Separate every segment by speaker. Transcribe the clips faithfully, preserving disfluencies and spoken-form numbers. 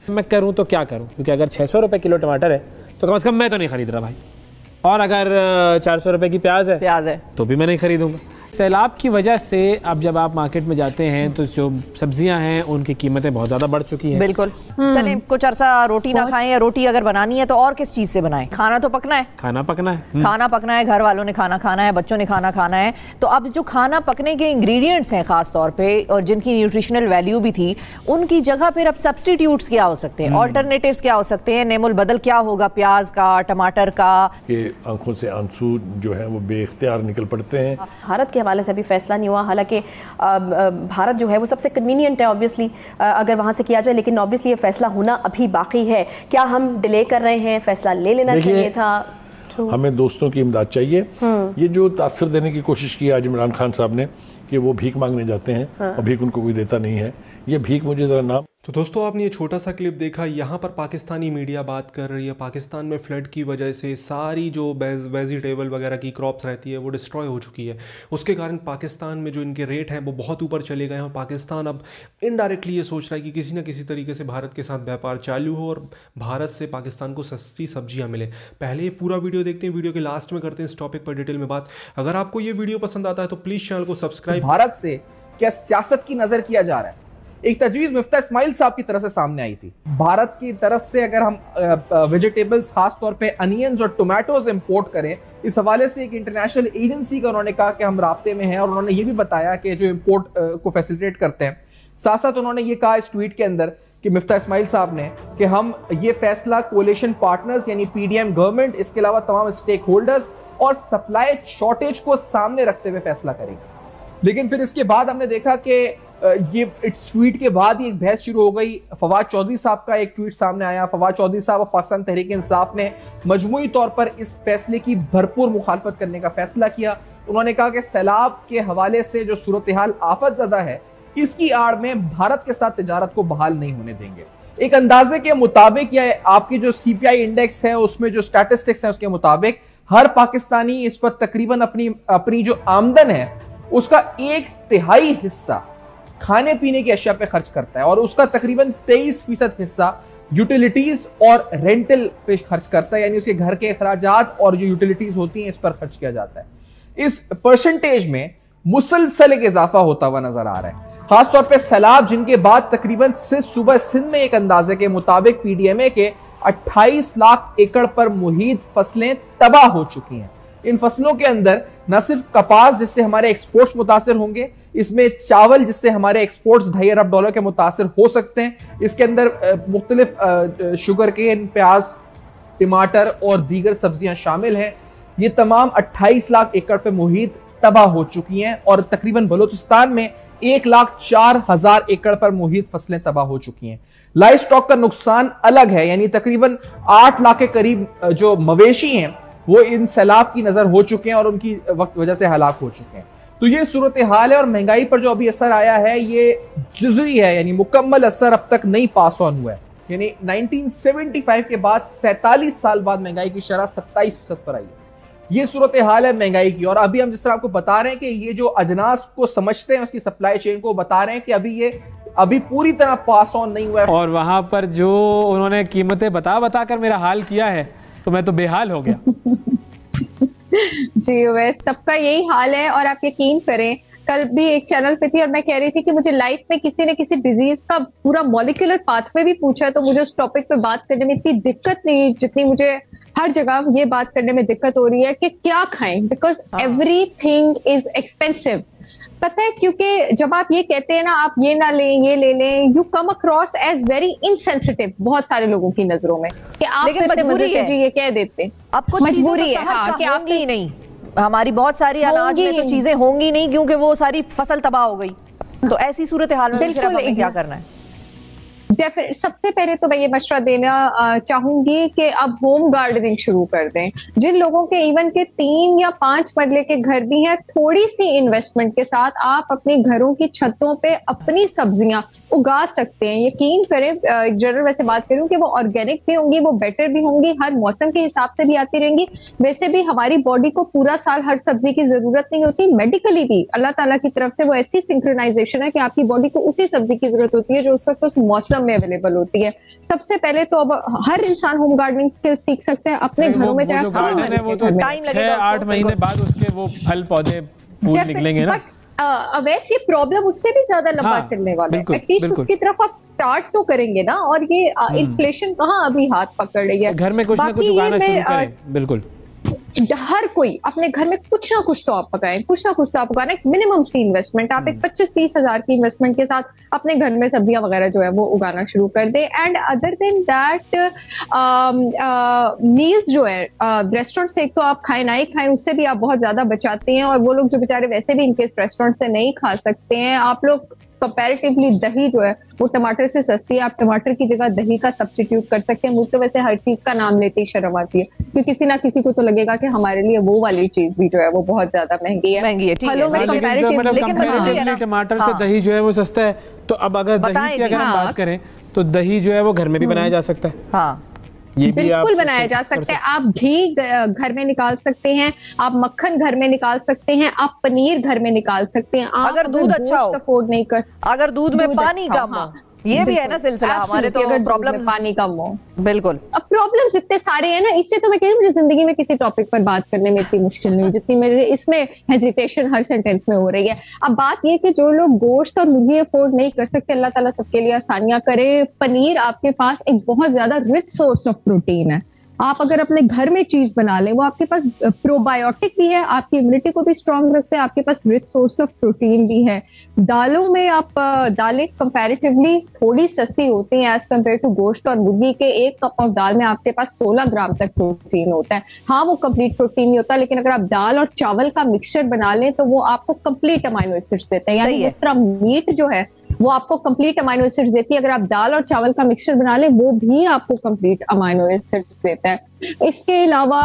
Speaker 1: मैं करूँ तो क्या करूँ, क्योंकि अगर छः सौ रुपये किलो टमाटर है तो कम से कम मैं तो नहीं खरीद रहा भाई, और अगर चार सौ रुपये की प्याज है
Speaker 2: प्याज है तो
Speaker 1: भी मैं नहीं खरीदूंगा। सैलाब की वजह से अब जब आप मार्केट में जाते हैं तो जो सब्जियां हैं उनकी कीमतें बहुत ज़्यादा बढ़ चुकी हैं।
Speaker 2: बिल्कुल। चले कुछ अरसा रोटी ना खाएं, या रोटी अगर बनानी है तो और किस चीज़ से बनाएं? खाना तो पकना है,
Speaker 1: खाना पकना है
Speaker 2: खाना पकना है, घर वालों ने खाना खाना है, बच्चों ने खाना खाना है। तो अब जो खाना पकने के इंग्रेडिएंट्स हैं ख़ास तौर पे, और जिनकी न्यूट्रिशनल वैल्यू भी थी, उनकी जगह पर अब सब्सटीट्यूट्स क्या हो सकते हैं, ऑल्टरनेटिव्स क्या हो सकते हैं? नेमुल बदल क्या होगा प्याज का, टमाटर का?
Speaker 3: कि आंखों से आंसू जो है वो बेख्तियार निकल पड़ते हैं।
Speaker 4: भारत के हवाले से अभी फैसला नहीं हुआ, हालांकि भारत जो है वो सबसे कन्वीनियंट है ऑब्वियसली अगर वहाँ से किया जाए, लेकिन ऑब्वियसली ये फैसला होना अभी बाकी है। क्या हम डिले कर रहे हैं? फैसला ले लेना चाहिए था।
Speaker 3: हमें दोस्तों की इमदाद चाहिए। ये जो तासर देने की कोशिश की आज इमरान खान साहब ने कि वो भीख मांगने जाते हैं, हाँ। और भीख उनको कोई देता नहीं है, ये भीख मुझे ज़रा नाम।
Speaker 5: तो दोस्तों आपने ये छोटा सा क्लिप देखा, यहाँ पर पाकिस्तानी मीडिया बात कर रही है पाकिस्तान में फ्लड की वजह से सारी जो वेजिटेबल वगैरह की क्रॉप्स रहती है वो डिस्ट्रॉय हो चुकी है। उसके कारण पाकिस्तान में जो इनके रेट हैं वो बहुत ऊपर चले गए हैं, और पाकिस्तान अब इनडायरेक्टली ये सोच रहा है कि किसी न किसी तरीके से भारत के साथ व्यापार चालू हो और भारत से पाकिस्तान को सस्ती सब्जियाँ मिले। पहले ये पूरा वीडियो देखते हैं, वीडियो के लास्ट में करते हैं इस टॉपिक पर डिटेल में बात। अगर आपको ये वीडियो पसंद आता है तो प्लीज़ चैनल को सब्सक्राइब।
Speaker 6: भारत से क्या सियासत की नजर किया जा रहा है? एक तजवीज मुफ्ती इस्माइल साहब की तरफ से सामने आई थी। भारत की तरफ से अगर हम वेजिटेबल्स खास तौर पे अनियंस और टोमेटोज इंपोर्ट करें, इस हवाले से एक इंटरनेशनल एजेंसी का उन्होंने कहा कि हम राब्ते में हैं, और उन्होंने ये भी बताया कि जो इंपोर्ट को फैसिलिटेट करते हैं। साथ साथ उन्होंने ये कहा इस ट्वीट के अंदर कि मुफ्ती इस्माइल साहब ने कि हम ये फैसला कोलिशन पार्टनर्स यानी पीडीएम गवर्नमेंट, इसके अलावा तमाम स्टेक होल्डर्स और सप्लाई शॉर्टेज को सामने रखते हुए फैसला करेंगे। लेकिन फिर इसके बाद हमने देखा कि ये इस ट्वीट के बाद ही एक बहस शुरू हो गई। फवाद चौधरी साहब का एक ट्वीट सामने आया। फवाद चौधरी साहब और पाकिस्तान तहरीक इंसाफ ने मजमूई तौर पर इस फैसले की भरपूर मुखालफत करने का फैसला किया। उन्होंने कहा कि सैलाब के हवाले से जो सूरत हाल आफत ज़दा है, इसकी आड़ में भारत के साथ तिजारत को बहाल नहीं होने देंगे। एक अंदाजे के मुताबिक या आपकी जो सीपीआई इंडेक्स है उसमें जो स्टैटिस्टिक्स है उसके मुताबिक हर पाकिस्तानी इस पर तकरीबन अपनी अपनी जो आमदन है उसका एक तिहाई हिस्सा खाने पीने की अशिया पे खर्च करता है, और उसका तकरीबन तेईस फीसद हिस्सा यूटिलिटीज और रेंटल पे खर्च करता है, यानी उसके घर के अखराजात और जो यूटिलिटीज होती हैं इस पर खर्च किया जाता है। इस परसेंटेज में मुसलसल एक इजाफा होता हुआ नजर आ रहा है, खासतौर पर सैलाब, जिनके बाद तकरीबन से सुबह सिंध में एक अंदाजे के मुताबिक पीडीएमए के अट्ठाईस लाख एकड़ पर मुहित फसलें तबाह हो चुकी हैं। इन फसलों के अंदर न सिर्फ कपास जिससे हमारे एक्सपोर्ट्स मुतासिर होंगे, इसमें चावल जिससे हमारे एक्सपोर्ट्स ढाई अरब डॉलर के मुतासिर हो सकते हैं, इसके अंदर मुख्तलिफ शुगर केन, प्याज, टमाटर और दीगर सब्जियां शामिल हैं। ये तमाम अट्ठाईस लाख एकड़ पे मुहित तबाह हो चुकी हैं, और तकरीबन बलूचिस्तान में एक लाख चार हजार एकड़ पर मुहित फसलें तबाह हो चुकी हैं। लाइव स्टॉक का नुकसान अलग है, यानी तकरीबन आठ लाख के करीब जो मवेशी हैं वो इन सैलाब की नजर हो चुके हैं और उनकी वक्त वजह से हलाक हो चुके हैं। तो ये सूरत हाल है, और महंगाई पर जो अभी असर आया है ये जुज़वी है, यानी मुकम्मल असर अब तक नहीं पास ऑन हुआ है। यानी उन्नीस सौ पचहत्तर के बाद सैंतालीस साल बाद महंगाई की शरह सत्ताईस फीसद पर आई है। ये सूरत हाल है महंगाई की, और अभी हम जिस तरह आपको बता रहे हैं कि ये जो अजनास को समझते हैं उसकी सप्लाई चेन को बता रहे हैं कि अभी ये अभी पूरी तरह पास ऑन नहीं हुआ है।
Speaker 1: और वहां पर जो उन्होंने कीमतें बता बता कर मेरा हाल किया है तो मैं तो बेहाल हो गया।
Speaker 7: जी वैसे सबका यही हाल है, और आप यकीन करें कल भी एक चैनल पे थी और मैं कह रही थी कि मुझे लाइफ में किसी ने किसी डिजीज का पूरा मॉलिक्यूलर पाथवे भी पूछा है तो मुझे उस टॉपिक पे बात करने में इतनी दिक्कत नहीं जितनी मुझे हर जगह ये बात करने में दिक्कत हो रही है कि क्या खाएं, बिकॉज एवरीथिंग इज एक्सपेंसिव। पता है, क्योंकि जब आप ये कहते हैं ना आप ये ना लें ये ले लें, you come across as very insensitive बहुत सारे लोगों की नजरों में कि आप इतने मजे से जी ये कह देते हैं।
Speaker 2: आपको
Speaker 7: मजबूरी है हाँ कि आप
Speaker 2: ही नहीं, हमारी बहुत सारी अनाज में तो चीजें होंगी नहीं क्योंकि वो सारी फसल तबाह हो गई। तो ऐसी सूरत हाल में फिर हमें क्या करना है?
Speaker 7: सबसे पहले तो मैं ये मशवरा देना चाहूंगी कि अब होम गार्डनिंग शुरू कर दें। जिन लोगों के इवन के तीन या पांच मरले के घर भी हैं, थोड़ी सी इन्वेस्टमेंट के साथ आप अपने घरों की छतों पे अपनी सब्जियां उगा सकते हैं। यकीन करें, जनरल वैसे बात करूं कि वो ऑर्गेनिक भी होंगी, वो बेटर भी होंगी, हर मौसम के हिसाब से भी आती रहेंगी। वैसे भी हमारी बॉडी को पूरा साल हर सब्जी की जरूरत नहीं होती, मेडिकली भी अल्लाह ताला की तरफ से वो ऐसी सिंक्रोनाइजेशन है कि आपकी बॉडी को उसी सब्जी की जरूरत होती है जो उस वक्त उस मौसम में अवेलेबल होती है। सबसे पहले तो अब हर इंसान होम गार्डनिंग स्किल सीख सकते हैं अपने घरों में, चाहे
Speaker 1: गार्डन है वो तो छह आठ महीने बाद उसके वो फल पौधे फूल निकलेंगे ना।
Speaker 7: वैसे ये प्रॉब्लम उससे भी ज्यादा लंबा
Speaker 1: हाँ,
Speaker 7: चलने वाला है। एटलीस्ट उसकी तरफ आप स्टार्ट तो करेंगे ना। और ये इन्फ्लेशन कहाँ अभी हाथ पकड़ रही है,
Speaker 1: घर में कुछ ना कुछ उगाना शुरू करें। बिल्कुल
Speaker 7: हर कोई अपने घर में कुछ ना कुछ तो आप पकाएं, कुछ ना कुछ तो आप उगाना। एक मिनिमम सी इन्वेस्टमेंट, आप एक पच्चीस तीस हजार की इन्वेस्टमेंट के साथ अपने घर में सब्जियां वगैरह जो है वो उगाना शुरू कर दे। And other than that meals जो है रेस्टोरेंट से एक तो आप खाएं ना ही खाएं, उससे भी आप बहुत ज्यादा बचाते हैं। और वो लोग जो बेचारे वैसे भी इनकेस रेस्टोरेंट से नहीं खा सकते हैं, आप लोग कंपैरेटिवली दही जो है वो टमाटर से सस्ती है, आप टमाटर की जगह दही का सब्स्टिट्यूट कर सकते हैं। मुझे तो वैसे हर चीज का नाम लेते ही शर्म आती है, क्योंकि किसी ना किसी को तो लगेगा कि हमारे लिए वो वाली चीज भी जो है वो बहुत ज्यादा महंगी है।
Speaker 2: महंगी है, ठीक
Speaker 7: फलों में कंपैरेटिवली
Speaker 1: लेकिन टमाटर से दही जो है वो सस्ता है। तो अब अगर दही की अगर हम बात करें तो दही जो है वो घर में भी बनाया जा सकता है।
Speaker 2: हाँ
Speaker 1: ये
Speaker 7: बिल्कुल बनाया जा सकता है। आप घी घर में निकाल सकते हैं, आप मक्खन घर में निकाल सकते हैं, आप पनीर घर में निकाल सकते हैं। आप
Speaker 2: अगर दूध अच्छा हो,
Speaker 7: अफोर्ड नहीं कर,
Speaker 2: अगर दूध में पानी कम हो, ये भी है ना सिलसिला। हमारे तो प्रॉब्लम
Speaker 7: पानी कम हो,
Speaker 2: बिल्कुल।
Speaker 7: अब प्रॉब्लम्स इतने सारे हैं ना, इससे तो मैं कह रही हूँ मुझे जिंदगी में किसी टॉपिक पर बात करने में इतनी मुश्किल नहीं जितनी मेरे इसमें हेजिटेशन हर सेंटेंस में हो रही है। अब बात ये कि जो लोग गोश्त और मुर्गी अफोर्ड नहीं कर सकते, अल्लाह ताला सबके लिए आसानियां करे। पनीर आपके पास एक बहुत ज्यादा रिच सोर्स ऑफ प्रोटीन है। आप अगर अपने घर में चीज बना लें, वो आपके पास प्रोबायोटिक भी है, आपकी इम्यूनिटी को भी स्ट्रांग रखते हैं, आपके पास रिच सोर्स ऑफ प्रोटीन भी है। दालों में आप दालें कंपैरेटिवली थोड़ी सस्ती होती हैं एज कम्पेयर टू गोश्त और मुर्गी के। एक कप ऑफ दाल में आपके पास सोलह ग्राम तक प्रोटीन होता है। हाँ वो कंप्लीट प्रोटीन नहीं होता, लेकिन अगर आप दाल और चावल का मिक्सचर बना लें तो वो आपको कंप्लीट अमाइनो एसिड्स देते हैं। यानी जिस तरह मीट जो है वो आपको कंप्लीट अमाइनो एसिड्स देती है, अगर आप दाल और चावल का मिक्सचर बना लें वो भी आपको कंप्लीट अमाइनो एसिड्स देता है। इसके अलावा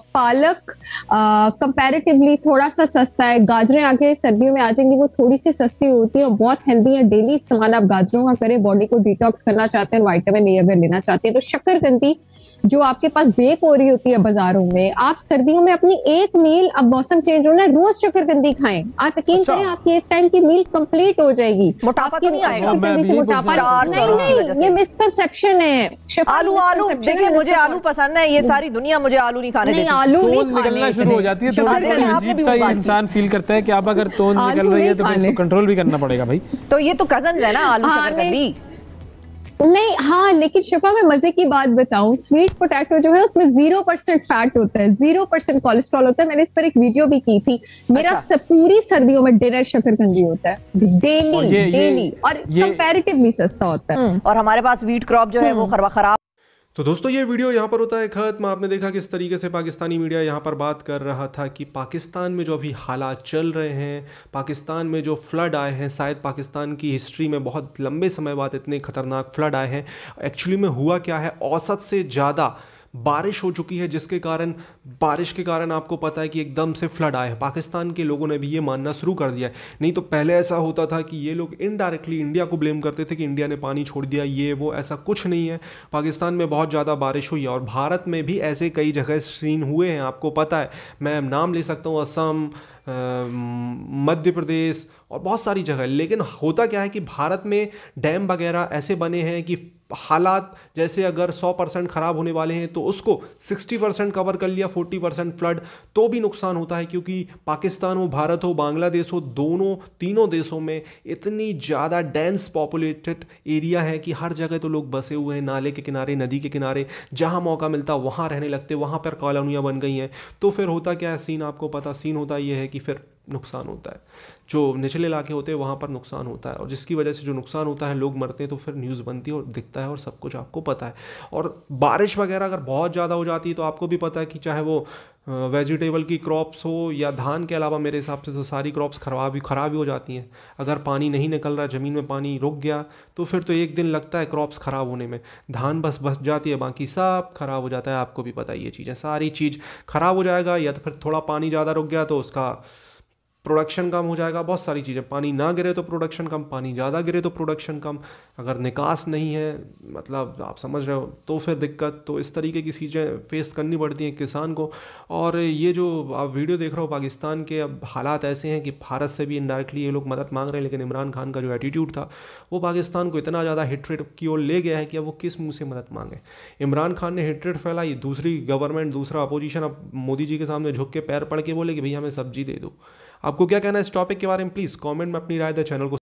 Speaker 7: पालक कंपैरेटिवली थोड़ा सा सस्ता है। गाजरें आगे सर्दियों में आ जाएंगी, वो थोड़ी सी सस्ती होती है और बहुत हेल्दी है। डेली इस्तेमाल आप गाजरों का करें, बॉडी को डिटॉक्स करना चाहते हैं, विटामिन ए अगर लेना चाहते हैं। तो शक्करकंदी जो आपके पास बेक हो रही होती है बाजारों में, आप सर्दियों में अपनी एक मील, अब मौसम चेंज होना है, रोज शक्करकंदी खाएं। आप यकीन
Speaker 1: अच्छा।
Speaker 7: करें आपकी एक टाइम की मील कंप्लीट हो जाएगी।
Speaker 2: मोटापा तो नहीं आएगा?
Speaker 7: शक्करकंदी से मोटापा नहीं, नहीं, ये मिसकंसेप्शन है।
Speaker 2: आलू आलू देखिए, मुझे आलू पसंद है, ये सारी दुनिया मुझे आलू नहीं खाने देती।
Speaker 7: आलू नहीं
Speaker 1: निकलना शुरू हो जाती है, थोड़ी अजीब सा इंसान फील करता है कि अब अगर तोंद निकल रही है तो इसको कंट्रोल भी करना पड़ेगा भाई।
Speaker 2: तो ये तो कजन है ना, आलू शक्करकंदी।
Speaker 7: नहीं, हाँ, लेकिन शिफा मैं मजे की बात बताऊं, स्वीट पोटैटो जो है उसमें जीरो परसेंट फैट होता है, जीरो परसेंट कोलेस्ट्रॉल होता है। मैंने इस पर एक वीडियो भी की थी। मेरा अच्छा। पूरी सर्दियों में डिनर शक्करकंदी होता है, डेली डेली, और कंपैरेटिवली सस्ता होता है।
Speaker 2: और हमारे पास व्हीट क्रॉप जो है वो खराब।
Speaker 5: तो दोस्तों ये वीडियो यहाँ पर होता है खत्म। आपने देखा किस तरीके से पाकिस्तानी मीडिया यहाँ पर बात कर रहा था कि पाकिस्तान में जो अभी हालात चल रहे हैं, पाकिस्तान में जो फ्लड आए हैं, शायद पाकिस्तान की हिस्ट्री में बहुत लंबे समय बाद इतने खतरनाक फ्लड आए हैं। एक्चुअली में हुआ क्या है, औसत से ज़्यादा बारिश हो चुकी है, जिसके कारण बारिश के कारण आपको पता है कि एकदम से फ्लड आए हैं। पाकिस्तान के लोगों ने भी ये मानना शुरू कर दिया है। नहीं तो पहले ऐसा होता था कि ये लोग इनडायरेक्टली इंडिया को ब्लेम करते थे कि इंडिया ने पानी छोड़ दिया, ये वो। ऐसा कुछ नहीं है। पाकिस्तान में बहुत ज़्यादा बारिश हुई है और भारत में भी ऐसे कई जगह सीन हुए हैं, आपको पता है। मैं नाम ले सकता हूँ, असम, मध्य प्रदेश और बहुत सारी जगह। लेकिन होता क्या है कि भारत में डैम वगैरह ऐसे बने हैं कि हालात जैसे अगर सौ परसेंट ख़राब होने वाले हैं तो उसको साठ परसेंट कवर कर लिया, चालीस परसेंट फ्लड, तो भी नुकसान होता है। क्योंकि पाकिस्तान हो, भारत हो, बांग्लादेश हो, दोनों तीनों देशों में इतनी ज़्यादा डेंस पॉपुलेटेड एरिया है कि हर जगह तो लोग बसे हुए हैं, नाले के किनारे, नदी के किनारे, जहाँ मौका मिलता वहाँ रहने लगते, वहाँ पर कॉलोनियाँ बन गई हैं। तो फिर होता क्या है सीन, आपको पता सीन होता ये है कि फिर नुकसान होता है। जो निचले इलाके होते हैं वहाँ पर नुकसान होता है, और जिसकी वजह से जो नुकसान होता है, लोग मरते हैं, तो फिर न्यूज़ बनती है और दिखता है और सब कुछ आपको पता है। और बारिश वगैरह अगर बहुत ज़्यादा हो जाती है तो आपको भी पता है कि चाहे वो वेजिटेबल की क्रॉप्स हो या धान के अलावा, मेरे हिसाब से तो सारी क्रॉप्स खराब ही खराब ही हो जाती हैं। अगर पानी नहीं निकल रहा, ज़मीन में पानी रुक गया, तो फिर तो एक दिन लगता है क्रॉप्स ख़राब होने में। धान बस बच जाती है, बाकी सब खराब हो जाता है। आपको भी पता है ये चीज़ें, सारी चीज़ खराब हो जाएगा। या तो फिर थोड़ा पानी ज़्यादा रुक गया तो उसका प्रोडक्शन कम हो जाएगा, बहुत सारी चीज़ें। पानी ना गिरे तो प्रोडक्शन कम, पानी ज़्यादा गिरे तो प्रोडक्शन कम। अगर निकास नहीं है, मतलब आप समझ रहे हो, तो फिर दिक्कत। तो इस तरीके की चीज़ें फेस करनी पड़ती हैं किसान को। और ये जो आप वीडियो देख रहे हो पाकिस्तान के, अब हालात ऐसे हैं कि भारत से भी इनडायरेक्टली ये लोग मदद मांग रहे हैं, लेकिन इमरान खान का जो एटीट्यूड था वो पाकिस्तान को इतना ज़्यादा हिटरेट की ओर ले गया है कि अब वो किस मुंह से मदद मांगे। इमरान खान ने हिटरेट फैलाई, दूसरी गवर्नमेंट, दूसरा अपोजिशन अब मोदी जी के सामने झुक के पैर पड़ के बोले कि भैया हमें सब्जी दे दो। आपको क्या कहना है इस टॉपिक के बारे में? प्लीज़ कमेंट में अपनी राय दें, चैनल को